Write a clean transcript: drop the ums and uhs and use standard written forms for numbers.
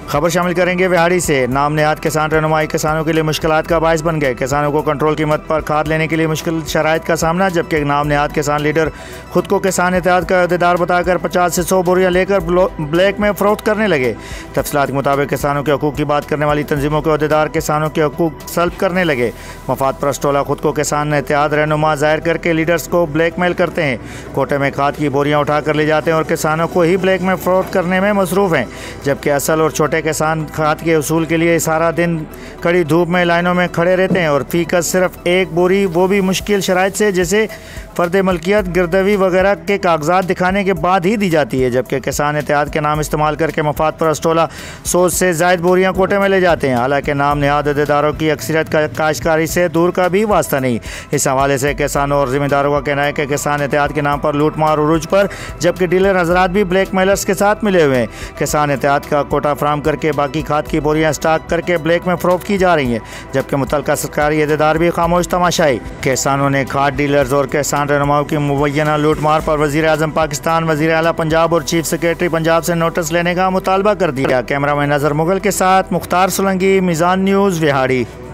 खबर शामिल करेंगे विहाड़ी से। नाम नेहाद किसान रहनुमाई किसानों के लिए मुश्किलात का बायस बन गए। किसानों को कंट्रोल कीमत पर खाद लेने के लिए मुश्किल शराइत का सामना, जबकि नाम नेहाद किसान लीडर खुद को किसान इत्तेहाद का अहदेदार बताकर 50 से 100 बोरियां लेकर ब्लैक में फरोख्त करने लगे। तफसीलात के मुताबिक किसानों के हकूक़ की बात करने वाली तंजीमों के अहदेदार किसानों के हकूक़ सल्ब करने लगे। मफाद परस्त टोला खुद को किसान इत्तेहाद रहनुमा जाहिर करके लीडर्स को ब्लैकमेल करते हैं। कोटे में खाद की बोरियां उठाकर ले जाते हैं और किसानों को ही ब्लैक में फरोख्त करने में मसरूफ़ हैं, जबकि असल और छोटे किसान खाद के उसूल के लिए सारा दिन कड़ी धूप में लाइनों में खड़े रहते हैं और फीकत सिर्फ एक बोरी, वो भी मुश्किल शराइत से, जैसे फ़र्द मलकियत, गिरदवी वगैरह के कागजात दिखाने के बाद ही दी जाती है। जबकि किसान इत्तेहाद के नाम इस्तेमाल करके मफाद परस्त टोला 100 से ज़ायद बोरियां कोटे में ले जाते हैं। हालांकि नाम नेहाद अहदेदारों की अक्सरियत का काश्तकारी से दूर का भी वास्ता नहीं। इस हवाले से किसानों और ज़िम्मेदारों का कहना है कि किसान इत्तेहाद के नाम पर लूट मार उरूज पर, जबकि डीलर हजरात भी ब्लैक मेलर्स के साथ मिले हुए हैं। किसान इत्तेहाद का कोटा फराम करके बाकी खाद की बोरियां स्टॉक करके ब्लैक में फरोख्त की जा रही हैं, जबकि मुतल्लिका सरकारी अहदेदार भी खामोश तमाशाई। किसानों ने खाद डीलर्स और किसान रहनुमाओं की मुबैना लूट मार पर वज़ीर आज़म पाकिस्तान, वज़ीर आला पंजाब और चीफ सेक्रेटरी पंजाब से नोटिस लेने का मुतालबा कर दिया। कैमरामैन नज़र मुगल के साथ मुख्तार सोलंकी, मीज़ान न्यूज़, विहाड़ी।